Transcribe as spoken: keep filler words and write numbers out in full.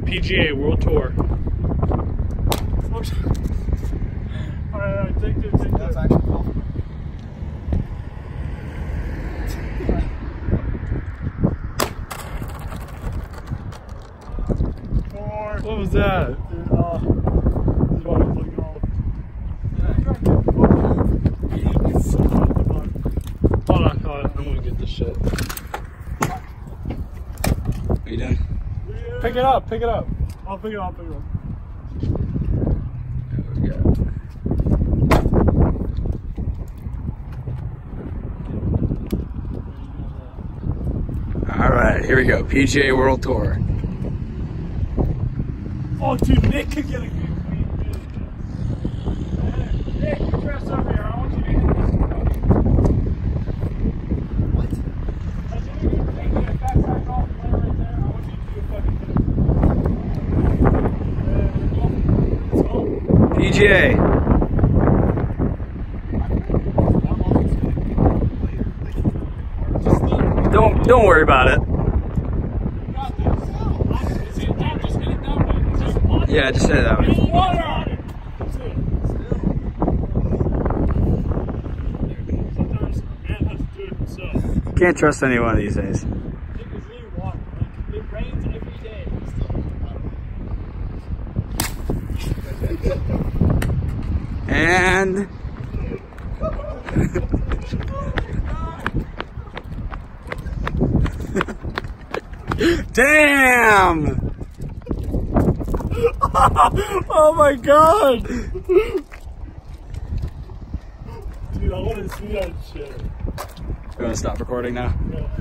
P G A World Tour. Alright, alright, take two, take two. That's actually cool. Four. What was that? Dude, uh, this one is looking all. Hold on, hold on. I'm gonna get this shit. Are you done? Pick it up, pick it up. I'll pick it up, pick it up. There we go. All right, here we go. P G A World Tour. Oh, dude, Nick could get a good clean. Nick, you dress up here. I want you to hit this. What? I said you can take that fat sack off and lay right there. I want you to do a fucking hit. Let's go. P G A. Don't don't worry about it. Yeah, just say it that way. Water on it. Sometimes man has to do it himself. Can't trust anyone these days. It rains every day. And damn! Oh my god! Dude, I want to see that shit. You want to stop recording now? Yeah.